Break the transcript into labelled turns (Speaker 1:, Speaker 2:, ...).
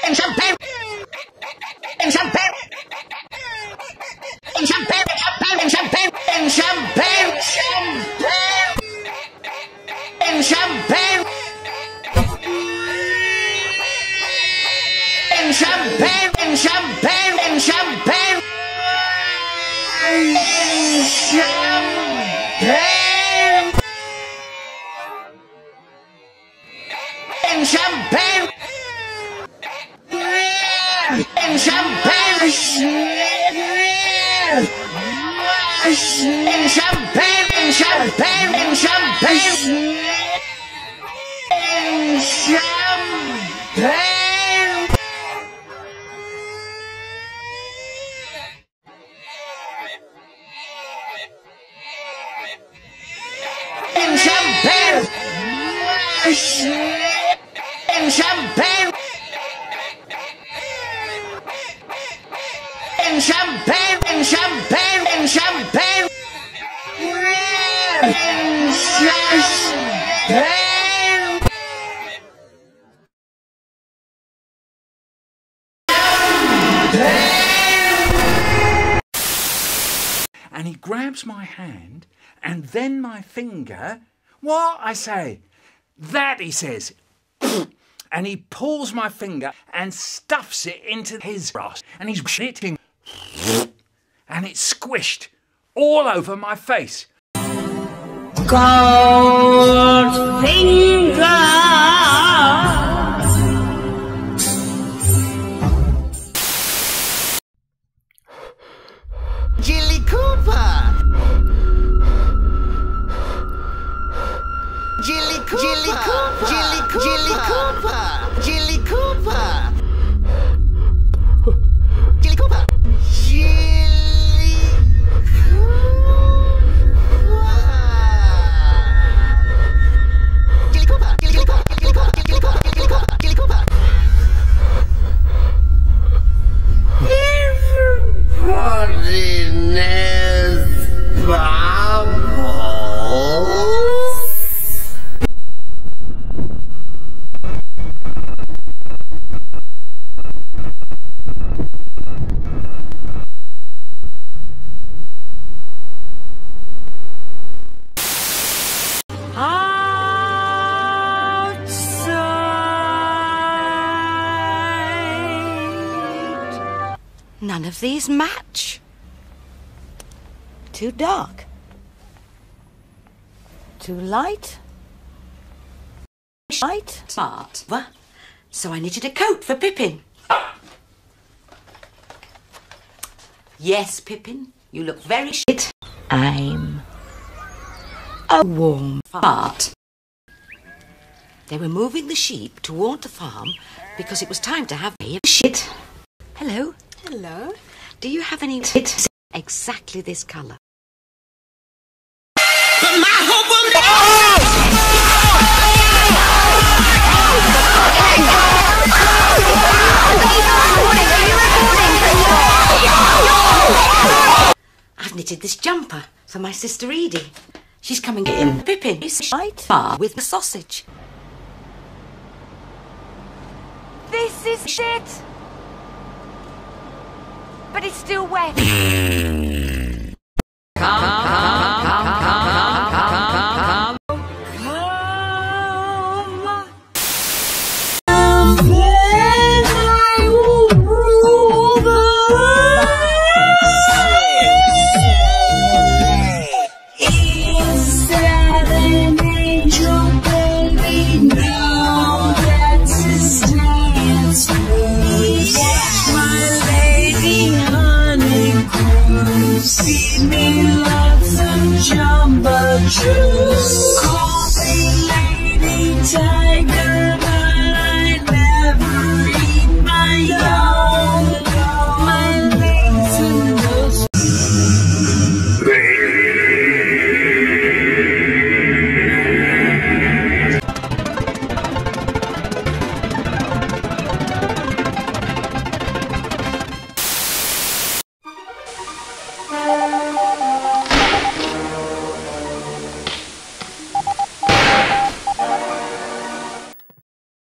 Speaker 1: And he grabs my hand and then my finger. What? I say. That, he says. And he pulls my finger and stuffs it into his ass. And he's shitting. And it's squished all over my face.
Speaker 2: Gold finger.
Speaker 3: Jilly Cooper! Jilly Cooper! Jilly Cooper! Jilly Cooper! Jilly Cooper! Jilly Cooper!
Speaker 2: Everybody knows bubbles.
Speaker 4: None of these match. Too dark. Too light. Light.
Speaker 5: Smart. What? So I knitted a coat for Pippin. Yes, Pippin, you look very shit.
Speaker 4: I'm a warm
Speaker 5: Fart. They were moving the sheep toward the farm because it was time to have a shit. Hello.
Speaker 4: Hello.
Speaker 5: Do you have any tits exactly this colour?
Speaker 2: But my hope will
Speaker 5: I've knitted this jumper for my sister Edie. She's coming in. Pippin is
Speaker 4: Right.
Speaker 5: bar with the sausage.
Speaker 6: This is shit. But it's still wet.
Speaker 2: feed me lots of jumbo juice. Coffee lady, tiger.